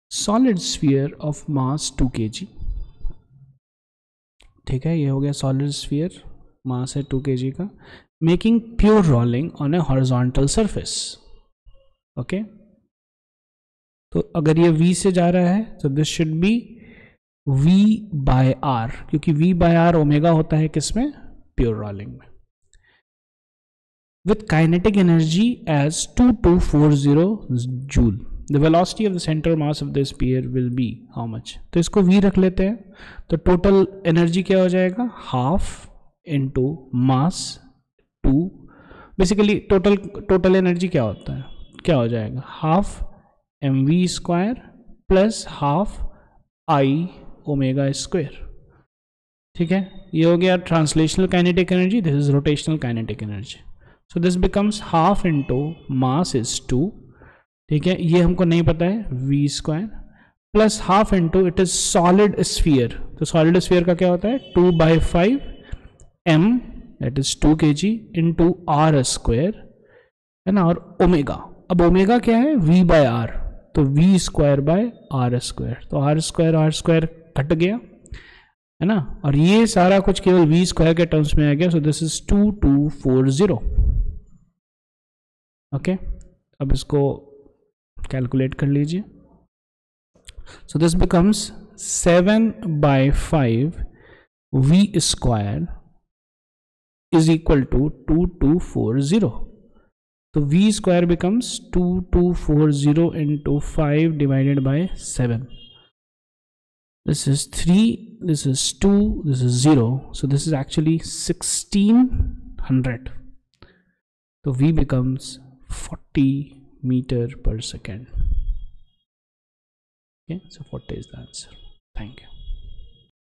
Solid sphere of mass 2 kg। ठीक है, ये हो गया सॉलिड स्फीयर, मास है 2 kg का, making pure rolling on a horizontal surface. Okay, तो अगर ये v से जा रहा है तो this should be v by r, क्योंकि v बाय r ओमेगा होता है किसमें, प्योर रोलिंग में। With kinetic energy as 2240 joule, the velocity of the centre mass of the sphere will be how much. तो इसको v रख लेते हैं, तो टोटल एनर्जी क्या हो जाएगा, half into mass 2, basically total energy क्या होता है, क्या हो जाएगा, half mv square plus half I omega square. ठीक है, ये हो गया translational kinetic energy, this is rotational kinetic energy. So this becomes half into mass is 2, ठीक है, ये हमको नहीं पता है, v square plus half into it is solid sphere, तो सॉलिड स्फीयर का क्या होता है 2/5 m that is 2 kg into r square, है ना, और ओमेगा, अब ओमेगा क्या है v बाय r, तो v square by r square, तो r स्क्वायर कट गया, है ना, और ये सारा कुछ केवल v स्क्वायर के टर्म्स में आ गया। So this is 2240। ओके, अब इसको कैलकुलेट कर लीजिए। So this becomes 7/5 v square is equal to 2240, तो v square becomes 2240 into 5 divided by 7, this is 3, this is 2, this is 0, so this is actually 1600, so v becomes 40 meter per second. Okay, so 40 is the answer.